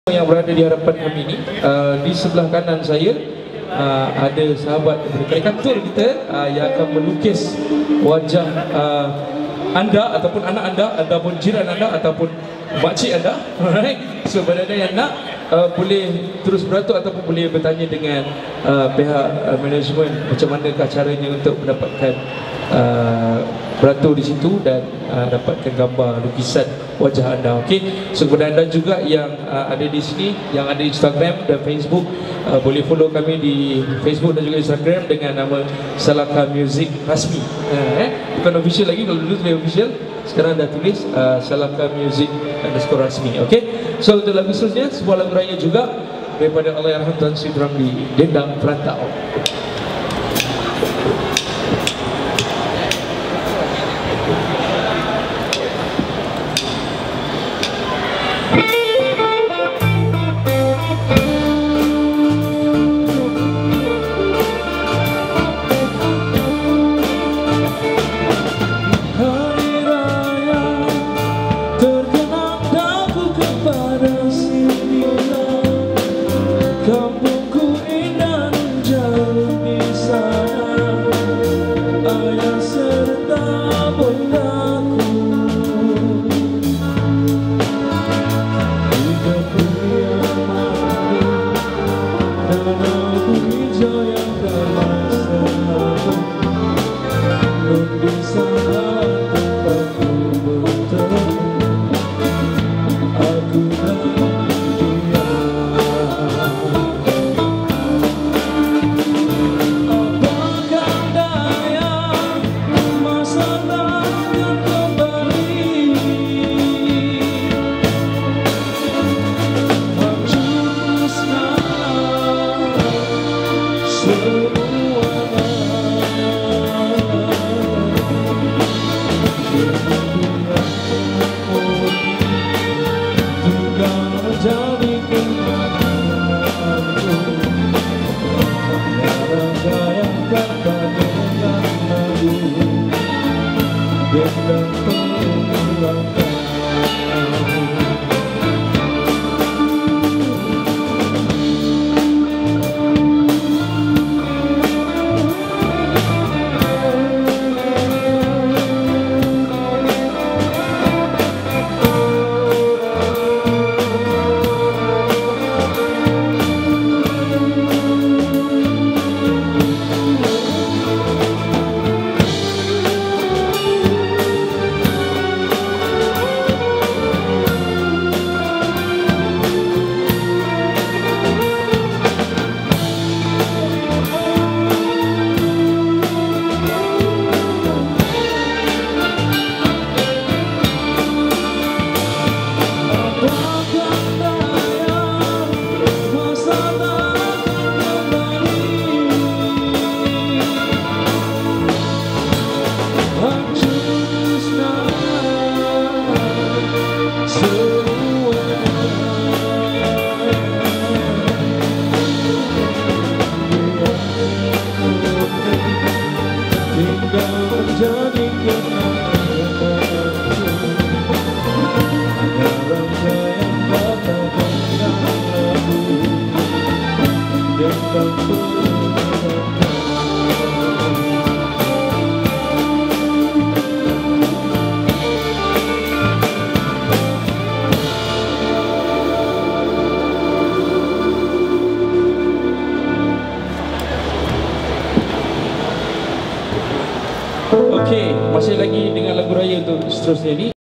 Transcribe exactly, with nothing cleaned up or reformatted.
Yang berada di hadapan kami ini, uh, di sebelah kanan saya uh, ada sahabat karikatur kita uh, yang akan melukis wajah uh, anda ataupun anak anda ataupun jiran anda ataupun makcik anda. Alright. So pada anda yang nak uh, boleh terus beratur ataupun boleh bertanya dengan uh, pihak uh, manajemen macam manakah caranya untuk mendapatkan uh, beratur di situ dan uh, dapatkan gambar lukisan wajah anda. Okey. So kepada anda juga yang uh, ada di sini, yang ada Instagram dan Facebook, uh, boleh follow kami di Facebook dan juga Instagram dengan nama Salaka Music Rasmi. Uh, eh bukan official lagi, kalau dulu tulis official, sekarang dah tulis uh, Salaka Music underscore Rasmi. Okey. So untuk lagu seterusnya sebuah lagu raya juga daripada Allahyarham Tan Sri Ramli, Dendang Perantau. Kampungku indah jauh di sana, ayah serta bundaku. Hidupku yang mati, danauku hijau yang damai selalu. Nun di sana tempatku bertemu, aku dan jadi kenanganku, yang kata dengan lagu Dendang Perantau. Jadi kenanganku, hanya rangka yang kata dengan lagu Dendang Perantau. Okey, masih lagi dengan lagu raya untuk seterusnya ni.